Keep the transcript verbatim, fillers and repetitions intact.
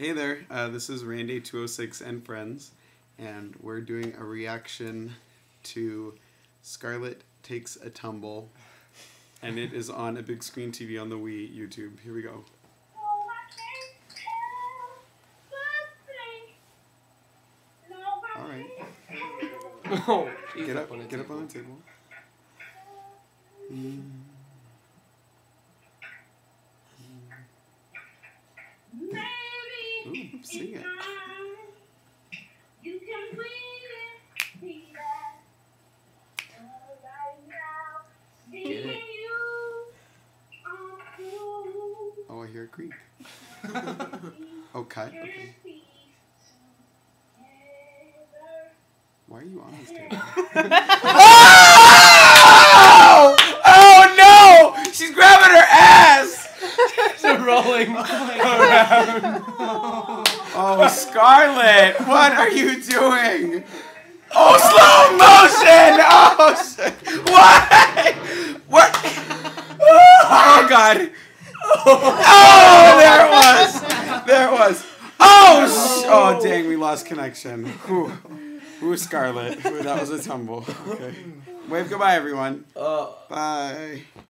Hey there, uh, this is Randy two oh six and Friends, and we're doing a reaction to Scarlett Takes a Tumble, and it is on a big screen T V on the Wii YouTube. Here we go. All right. Oh, get up, up get up on the table. Mm. Ooh, sing it. You can bring me back. Right now, seeing you are through. Oh, I hear a creak. Oh, cut. Okay. Why are you on this table? Oh! Oh no! She's grabbing her ass! She's rolling around. Oh, Scarlett! What are you doing? Oh, slow motion! Oh, shit! What? What? Oh, God! Oh, there it was! There it was! Oh, sh oh, dang! We lost connection. Whew. Ooh, Scarlett. Ooh, that was a tumble. Okay. Wave goodbye, everyone. Uh, Bye.